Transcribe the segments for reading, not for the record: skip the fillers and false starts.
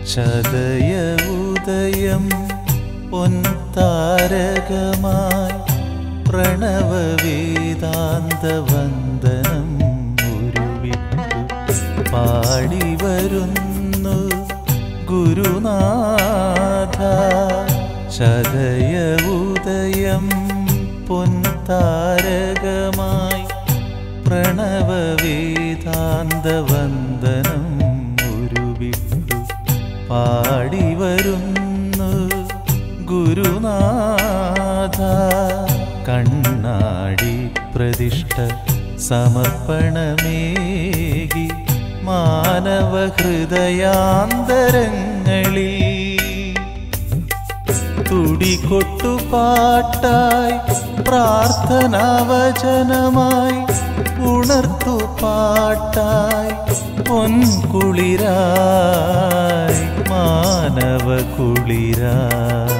ചതയ ഉദയം പൊൻതാരകമായി പ്രണവവേദാന്തവന്ദനം ഉരുവിട്ടു പാടി വരുന്നു ഗുരുനാഥ. ചതയ ഉദയം പൊൻതാരകമായി പ്രണവവേദാന്തവന്ദനം ഉരുവിട്ടു പാടി വരുന്നു ഗുരുനാഥ. കണ്ണാടി പ്രതിഷ്ഠ സമർപ്പണമേകി മാനവ ഹൃദയാന്തരങ്ങളിൽ തുടികൊട്ടുപാട്ടായി പ്രാർത്ഥനാവചനമായി ഉണർത്തുപാട്ടായി പൊൻകുളിരായി മാനവ കുളിരായി.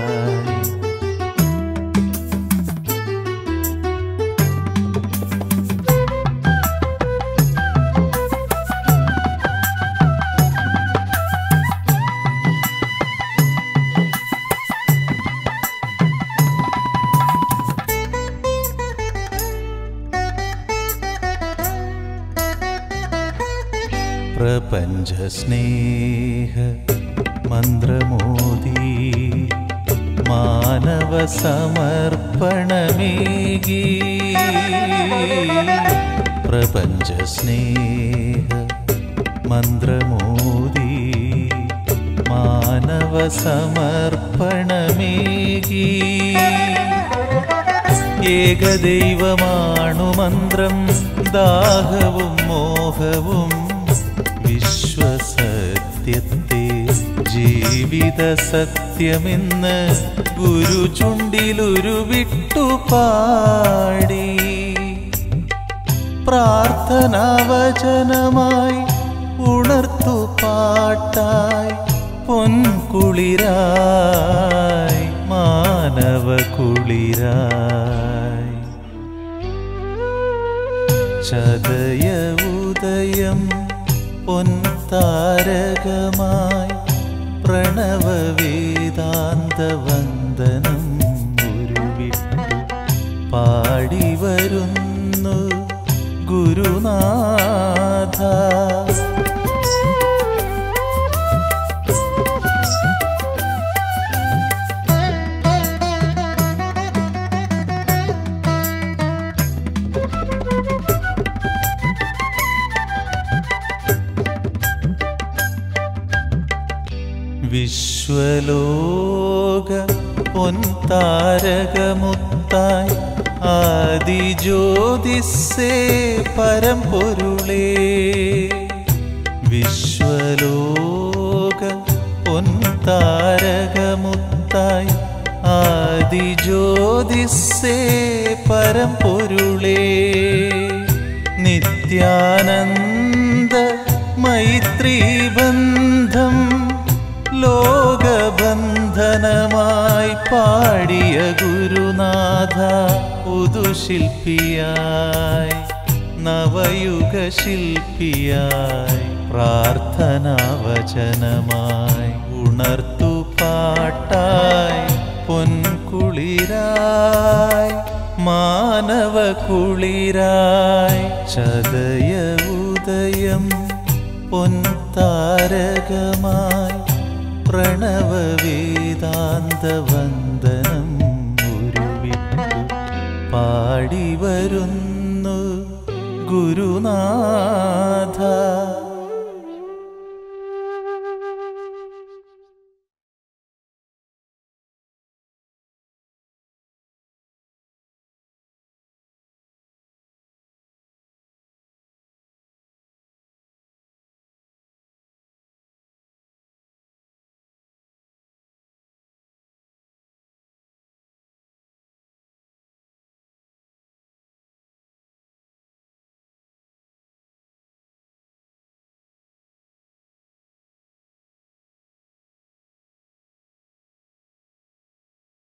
പ്രപഞ്ചസ്നേഹ മന്ത്രമോദി മാനവ സമർപ്പണമേകി. പ്രപഞ്ചസ്നേഹ മന്ത്രമോദി മാനവ സമർപ്പണമേകി. ഏകദൈവമാണു മന്ത്രം ദാഹവും മോഹവും വിശ്വസത്യത്തെ ജീവിത സത്യമെന്ന് ഗുരു ചുണ്ടിലുരുവിട്ടു പാടി പ്രാർത്ഥനാവചനമായി ഉണർത്തുപാട്ടായി പൊൻകുളിരായി മാനവ കുളിരായി. ചതയ ഉദയം പൊൻതാരകമായി പ്രണവവേദാന്തവന്ദനം ഉരുവിട്ടു പാടി വരുന്നു ഗുരുനാഥ. വിശ്വലോക പൊൻതാരകമുത്തായി ആദിജ്യോതിസ്സേ പരമ്പൊരുളേ. വിശ്വലോക പൊൻതാരകമുത്തായി ആദിജ്യോതിസ്സേ പരമ്പൊരുളേ. നിത്യാനന്ദ മൈത്രീബന്ധം ലോകബന്ധനമായി പാടിയ ഗുരുനാഥ. പുതുശില്പിയായി നവയുഗശില്പിയായി പ്രാർത്ഥനാവചനമായി ഉണർത്തുപാട്ടായി പൊൻകുളിരായി മാനവ കുളിരായി. ചതയ ഉദയം പൊൻതാരകമായി പ്രണവവേദാന്തവന്ദനം ഉരുവിട്ടു പാടി വരുന്നു ഗുരുനാഥ.